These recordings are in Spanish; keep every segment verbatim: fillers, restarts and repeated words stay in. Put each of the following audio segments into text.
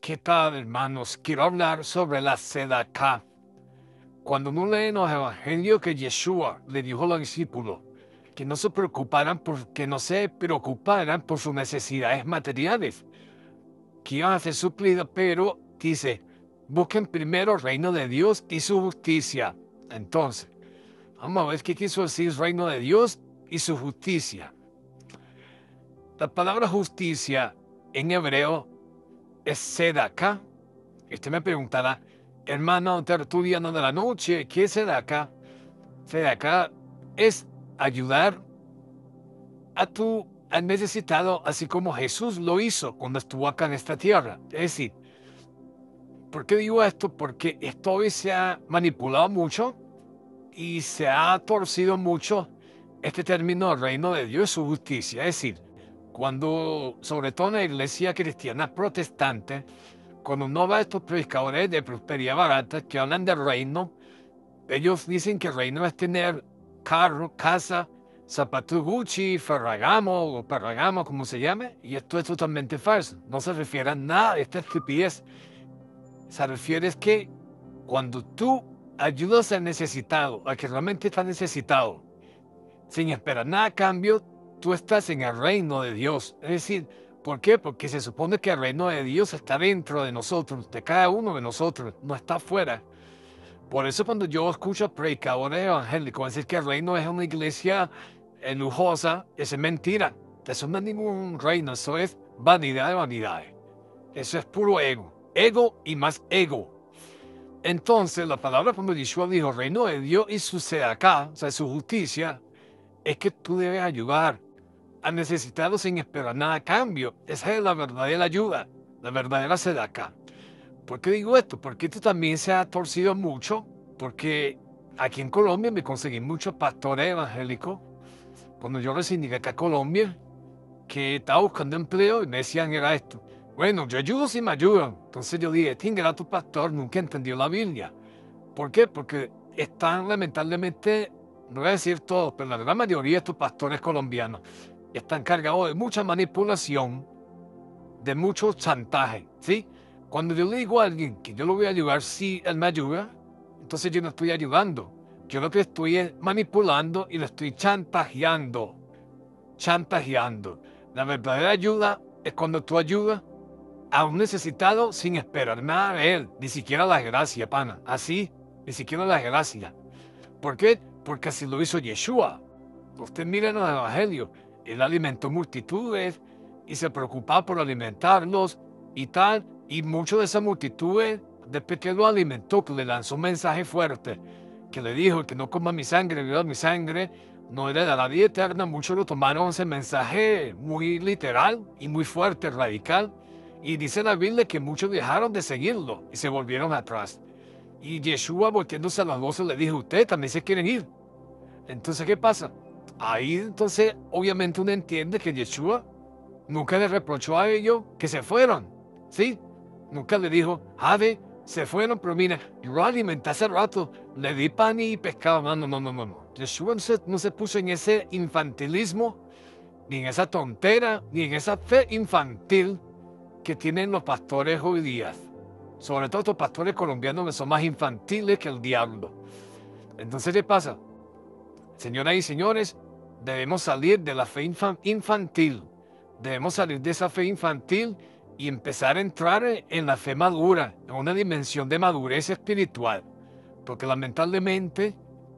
¿Qué tal, hermanos? Quiero hablar sobre la Sedaká. Cuando uno lee en los evangelios que Yeshua le dijo a los discípulos que no se preocuparan por, que no se preocuparan por sus necesidades materiales, que iban a ser suplidas, pero dice, busquen primero el reino de Dios y su justicia. Entonces, vamos a ver qué quiso decir el reino de Dios y su justicia. La palabra justicia en hebreo es Sedaká. Usted me preguntará, hermano tertuliano de la noche, ¿qué es Sedaká? Sedaká es ayudar a tu al necesitado, así como Jesús lo hizo cuando estuvo acá en esta tierra. Es decir, ¿por qué digo esto? Porque esto hoy se ha manipulado mucho y se ha torcido mucho este término reino de Dios y su justicia. Es decir, cuando, sobre todo en la iglesia cristiana protestante, cuando uno va a estos predicadores de prosperidad barata que hablan del reino, ellos dicen que el reino es tener carro, casa, zapatos Gucci, Ferragamo o Ferragamo, como se llame, y esto es totalmente falso. No se refiere a nada de esta estupidez. Se refiere es que cuando tú ayudas al necesitado, al que realmente está necesitado, sin esperar nada a cambio, tú estás en el reino de Dios. Es decir, ¿por qué? Porque se supone que el reino de Dios está dentro de nosotros, de cada uno de nosotros, no está afuera. Por eso cuando yo escucho a predicadores evangélicos decir que el reino es una iglesia eh, lujosa, eso es mentira. Eso no es ningún reino, eso es vanidad de vanidades. Eso es puro ego. Ego y más ego. Entonces, la palabra cuando Yeshua dijo reino de Dios y su sedaká, o sea, su justicia, es que tú debes ayudar al necesitado sin esperar nada a cambio. Esa es la verdadera ayuda, la verdadera sedaká. ¿Por qué digo esto? Porque esto también se ha torcido mucho, porque aquí en Colombia me conseguí muchos pastores evangélicos. Cuando yo recién llegué acá a Colombia, que estaba buscando empleo y me decían era esto. Bueno, yo ayudo si me ayudan. Entonces yo dije, este ingrato pastor nunca entendió la Biblia. ¿Por qué? Porque están lamentablemente, no voy a decir todos, pero la gran mayoría de estos pastores colombianos están cargados de mucha manipulación, de mucho chantaje, ¿sí? Cuando yo le digo a alguien que yo lo voy a ayudar si él me ayuda, entonces yo no estoy ayudando. Yo lo que estoy es manipulando y lo estoy chantajeando. Chantajeando. La verdadera ayuda es cuando tú ayudas a un necesitado sin esperar nada de él, ni siquiera las gracias, pana. Así, ni siquiera las gracias. ¿Por qué? Porque así lo hizo Yeshua. Usted mira en los evangelios, él alimentó multitudes y se preocupaba por alimentarlos y tal. Y muchos de esas multitudes, después que lo alimentó, que le lanzó un mensaje fuerte, que le dijo que no coma mi sangre, beba mi sangre, no heredará la vida eterna, muchos lo tomaron ese mensaje muy literal y muy fuerte, radical. Y dice la Biblia que muchos dejaron de seguirlo y se volvieron atrás. Y Yeshua, volteándose a los doce, le dijo, ustedes también se quieren ir. Entonces, ¿qué pasa? Ahí entonces, obviamente uno entiende que Yeshua nunca le reprochó a ellos que se fueron, ¿sí? Nunca le dijo, ave, se fueron, pero mira, yo lo alimenté hace rato, le di pan y pescado. No, no, no, no, no. no. Yeshua no se, no se puso en ese infantilismo, ni en esa tontera, ni en esa fe infantil que tienen los pastores hoy día. Sobre todo estos pastores colombianos que son más infantiles que el diablo. Entonces, ¿qué pasa? Señoras y señores, debemos salir de la fe infantil. Debemos salir de esa fe infantil y empezar a entrar en la fe madura, en una dimensión de madurez espiritual. Porque lamentablemente,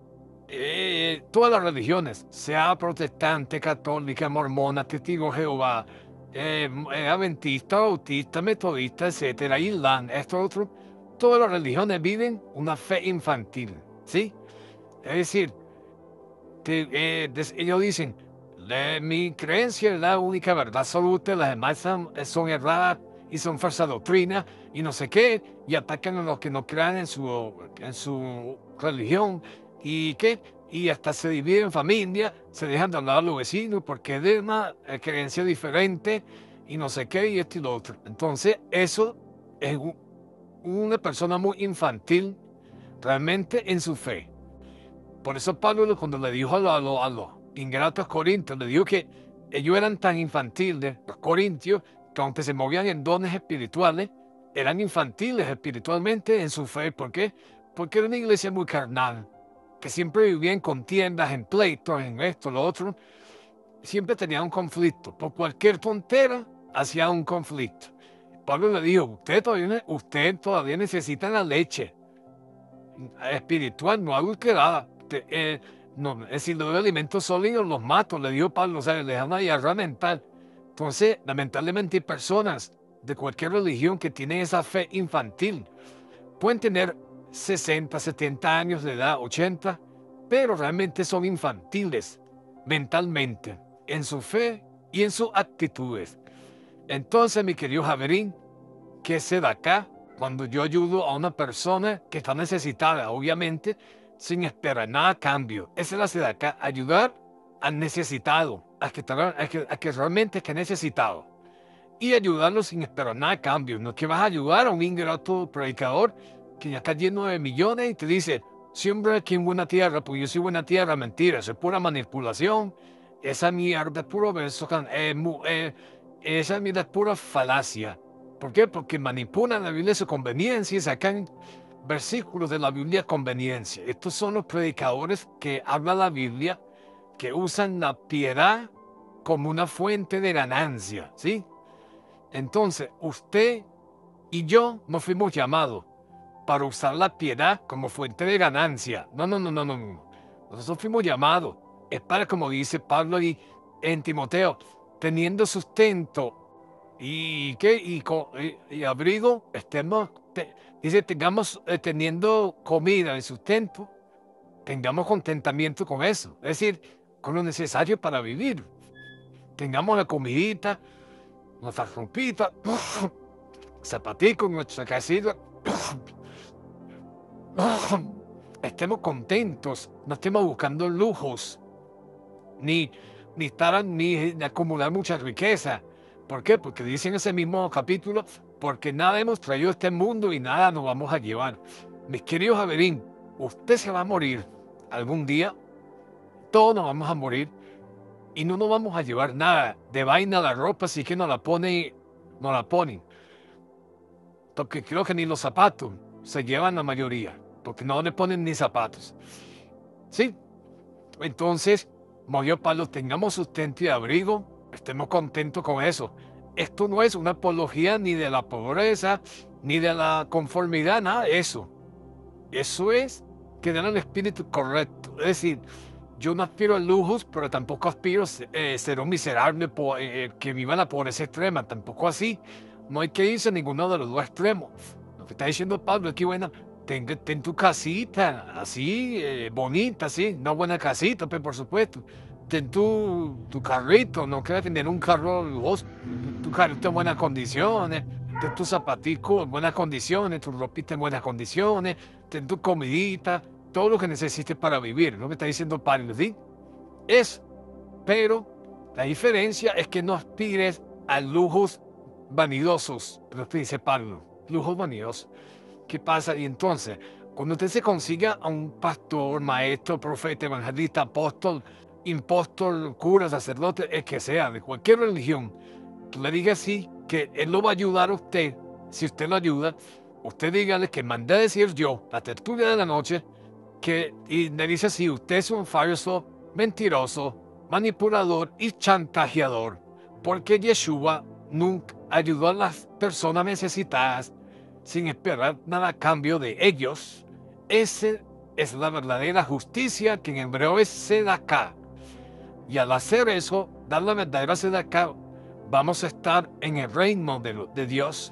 eh, todas las religiones, sea protestante, católica, mormona, testigo de Jehová, eh, eh, adventista, bautista, metodista, etcétera, islam, esto, otro, todas las religiones viven una fe infantil, ¿sí? Es decir, te, eh, des, ellos dicen, de, mi creencia es la única verdad absoluta, las demás son, son erradas y son falsa doctrina y no sé qué, y atacan a los que no crean en su, en su religión y qué, y hasta se dividen en familia, se dejan de hablar a los vecinos porque es de una eh, creencia diferente y no sé qué y esto y lo otro. Entonces eso es un, una persona muy infantil realmente en su fe. Por eso Pablo cuando le dijo a los, a los, a los ingratos corintios, le dijo que ellos eran tan infantiles, los corintios, que aunque se movían en dones espirituales, eran infantiles espiritualmente en su fe. ¿Por qué? Porque era una iglesia muy carnal, que siempre vivía en contiendas, en pleitos, en esto, lo otro. Siempre tenía un conflicto. Por cualquier tontera, hacía un conflicto. Pablo le dijo, usted todavía, usted todavía necesita la leche espiritual, no adulterada. Te- eh, no, es decir, los alimentos sólidos los mato, le dijo Pablo, o sea, le dejan una diarrea mental. Entonces, lamentablemente hay personas de cualquier religión que tienen esa fe infantil. Pueden tener sesenta, setenta años de edad, ochenta, pero realmente son infantiles mentalmente, en su fe y en sus actitudes. Entonces, mi querido Javerín, ¿qué se da acá? Cuando yo ayudo a una persona que está necesitada, obviamente, sin esperar nada a cambio. Esa es la se da acá, ayudar al necesitado, a que, a que, a que realmente esté necesitado. Y ayudarlo sin esperar nada a cambio. No es que vas a ayudar a un ingrato predicador que ya está lleno de millones y te dice, siembra aquí en buena tierra, porque yo soy buena tierra. Mentira, eso es pura manipulación. Esa mierda es puro verso, eh, eh, esa mierda es pura falacia. ¿Por qué? Porque manipulan la Biblia a su conveniencia y sacan versículos de la Biblia a conveniencia. Estos son los predicadores que habla la Biblia, que usan la piedad como una fuente de ganancia, ¿sí? Entonces, usted y yo nos fuimos llamados para usar la piedad como fuente de ganancia. No, no, no, no, no. no. Nosotros fuimos llamados. Es para, como dice Pablo y en Timoteo, teniendo sustento y, ¿qué? y, y, y abrigo, estemos, te, dice, tengamos, eh, teniendo comida y sustento, tengamos contentamiento con eso. Es decir, con lo necesario para vivir. Tengamos la comidita, nuestra rompita, zapaticos, nuestra casita. Estemos contentos, no estemos buscando lujos, ni, ni estar ni, ni acumular mucha riqueza. ¿Por qué? Porque dice en ese mismo capítulo, porque nada hemos traído a este mundo y nada nos vamos a llevar. Mis queridos Javerín, usted se va a morir algún día, todos nos vamos a morir y no nos vamos a llevar nada de vaina la ropa, así que nos la ponen, nos la ponen. Porque creo que ni los zapatos se llevan la mayoría, porque no le ponen ni zapatos. ¿Sí? Entonces, Moyo Pablo, tengamos sustento y abrigo, estemos contentos con eso. Esto no es una apología ni de la pobreza, ni de la conformidad, nada de eso. Eso es que den el espíritu correcto. Es decir, yo no aspiro a lujos, pero tampoco aspiro a eh, ser un miserable eh, que viva en la pobreza extrema, tampoco así. No hay que irse a ninguno de los dos extremos. Lo que está diciendo Pablo es que, bueno, ten, ten tu casita, así, eh, bonita, así, una buena casita, pero por supuesto. Ten tu, tu carrito, no quieras tener un carro lujoso, tu carrito en buenas condiciones, ten tus zapaticos en buenas condiciones, tu ropita en buenas condiciones, ten tu comidita, todo lo que necesites para vivir. Lo que está diciendo Pablo, ¿sí? Es, pero la diferencia es que no aspires a lujos vanidosos, lo que dice Pablo, lujos vanidosos. ¿Qué pasa? Y entonces, cuando usted se consiga a un pastor, maestro, profeta, evangelista, apóstol, impostor, cura, sacerdote, el que sea, de cualquier religión, tú le digas así, que él lo va a ayudar a usted, si usted lo ayuda, usted dígale que mandé a decir yo, la tertulia de la noche, que, y le dice así, usted es un falso, mentiroso, manipulador y chantajeador, porque Yeshua nunca ayudó a las personas necesitadas sin esperar nada a cambio de ellos. Esa es la verdadera justicia, que en hebreo es sedaká. Y al hacer eso, dar la verdadera sedaká, vamos a estar en el reino de, de Dios.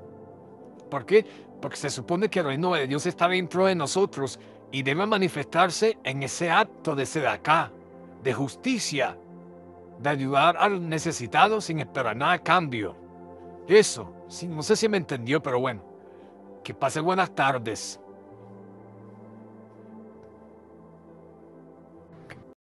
¿Por qué? Porque se supone que el reino de Dios está dentro de nosotros y debe manifestarse en ese acto de sedaká, de justicia, de ayudar al necesitado sin esperar nada a cambio. Eso, sí, no sé si me entendió, pero bueno, que pase buenas tardes.